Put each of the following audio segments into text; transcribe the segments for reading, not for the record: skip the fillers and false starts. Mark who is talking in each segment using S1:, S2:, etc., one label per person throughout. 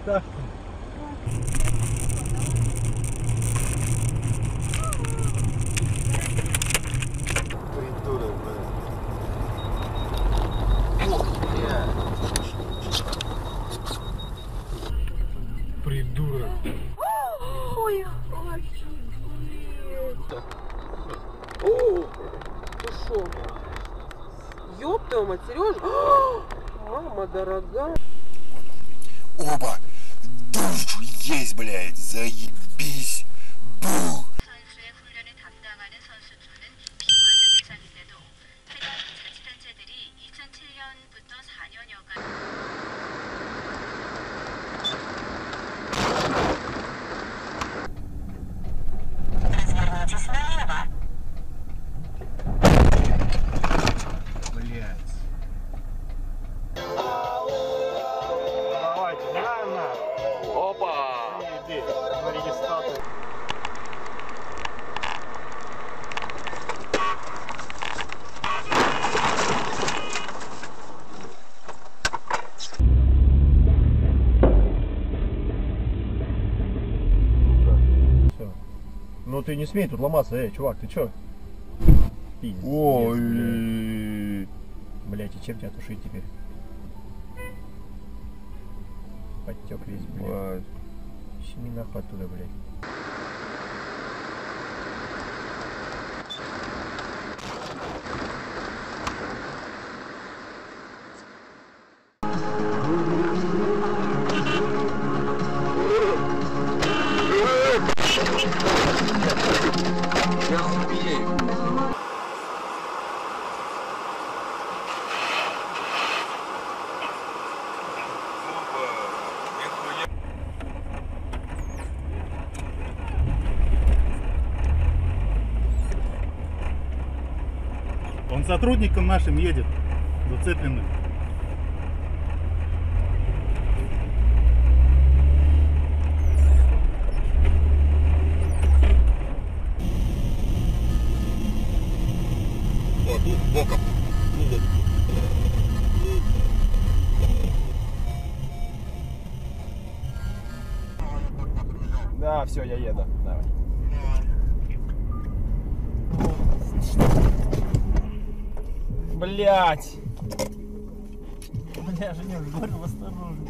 S1: Так.
S2: Придурок, блин.
S1: Придурок.
S3: Ой, ты шо? Ёб твою мать, Серёж? Мама дорогая.
S2: Оба! Душ! Есть, блядь! Заебись! Бу!
S4: 선수의 훈련을 담당하는 선수 중은 비과세 대상인데도 해당 자치단체들이 2007년부터 4년여간
S1: Давайте, знаем на.
S2: Опа!
S1: Иди, смотрите статую.
S5: Ну ты не смей тут ломаться, чувак, ты чё? Пиздец,
S2: Ой!
S5: блядь, и чем тебя тушить теперь? Подтек весь, блядь. Щеми нахуй оттуда, блядь.
S1: Он сотрудником нашим едет, зацепленным.
S2: Вот, боком.
S5: Да, все, я еду. Давай. Блять! Бля, Женя, говорю, осторожно.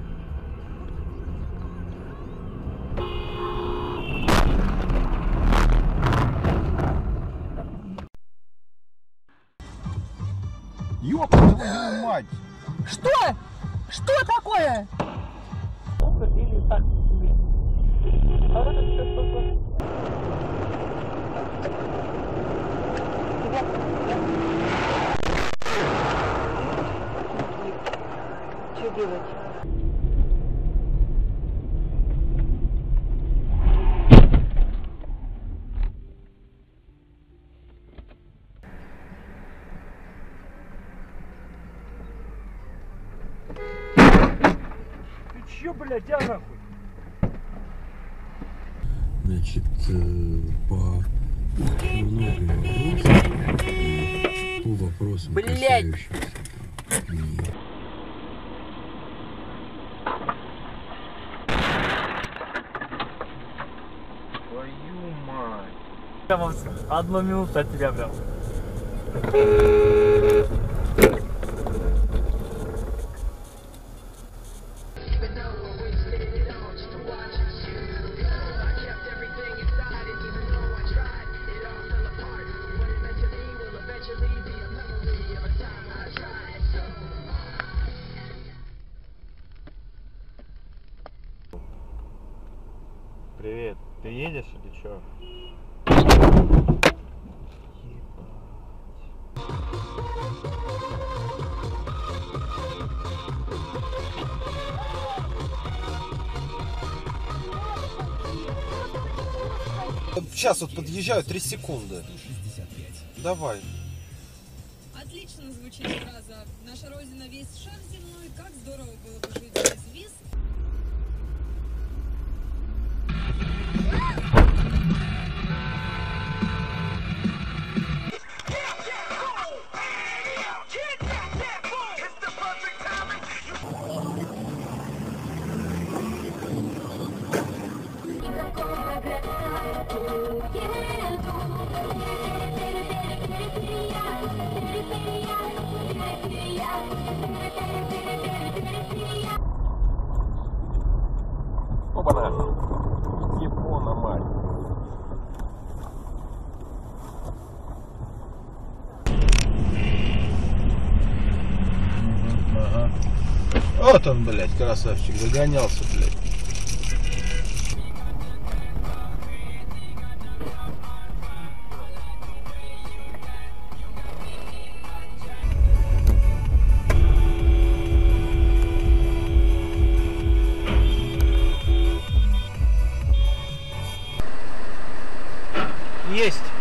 S2: Ёб твою мать!
S3: Что? Что такое?
S6: Или так себе. А вот это все только... Что делать?
S1: Ты чё, блядь, а нахуй?
S7: Значит, по многим вопросам, по вопросам,
S3: Блядь!
S7: касающимся меня.
S1: Твою мать. Прямо 1 минуту от тебя прям. Привет, ты едешь или чё?
S2: Сейчас вот подъезжаю, 3 секунды. Давай.
S8: Отлично звучит фраза «Наша Родина весь шар земной, как здорово было бы жить без виз».
S2: Вот он, блядь, красавчик, догонялся, блядь.
S1: Есть.